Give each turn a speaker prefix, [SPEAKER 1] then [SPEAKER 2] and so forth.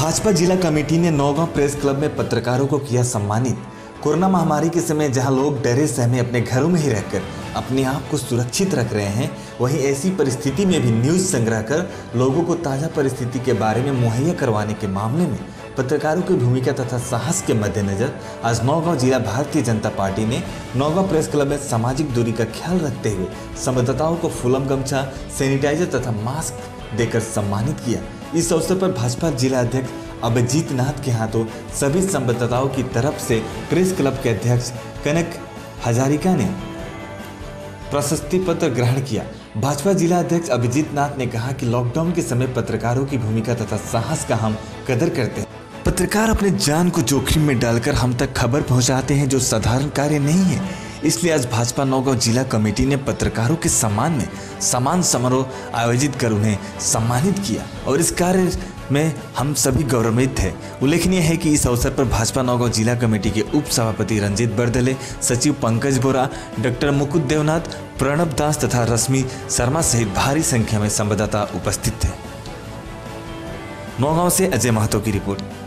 [SPEAKER 1] भाजपा जिला कमेटी ने Naugaon press club में पत्रकारों को किया सम्मानित। कोरोना महामारी के समय जहां लोग डरे सहमे अपने घरों में ही रहकर अपने आप को सुरक्षित रख रहे हैं, वहीं ऐसी परिस्थिति में भी न्यूज़ संग्रह कर लोगों को ताज़ा परिस्थिति के बारे में मुहैया करवाने के मामले में पत्रकारों की भूमिका तथा साहस के मद्देनजर आज नौगांव जिला भारतीय जनता पार्टी ने नौगांव प्रेस क्लब में सामाजिक दूरी का ख्याल रखते हुए संवाददाताओं को फूलम गमछा, सैनिटाइजर तथा मास्क देकर सम्मानित किया। इस अवसर पर भाजपा जिला अध्यक्ष अभिजीत नाथ के हाथों सभी संवाददाताओं की तरफ से प्रेस क्लब के अध्यक्ष कनक हजारिका ने प्रशस्ति पत्र ग्रहण किया। भाजपा जिला अध्यक्ष अभिजीत नाथ ने कहा कि लॉकडाउन के समय पत्रकारों की भूमिका तथा साहस का हम कदर करते हैं। पत्रकार अपने जान को जोखिम में डालकर हम तक खबर पहुंचाते हैं, जो साधारण कार्य नहीं है। इसलिए आज भाजपा नौगांव जिला कमेटी ने पत्रकारों के सम्मान में सम्मान समारोह आयोजित कर उन्हें सम्मानित किया और इस कार्य में हम सभी गौरवान्वित थे। उल्लेखनीय है कि इस अवसर पर भाजपा नौगांव जिला कमेटी के उप सभापति रंजीत बरदले, सचिव पंकज बोरा, डॉक्टर मुकुट देवनाथ, प्रणब दास तथा रश्मि शर्मा सहित भारी संख्या में संवाददाता उपस्थित थे। नौगांव से अजय महतो की रिपोर्ट।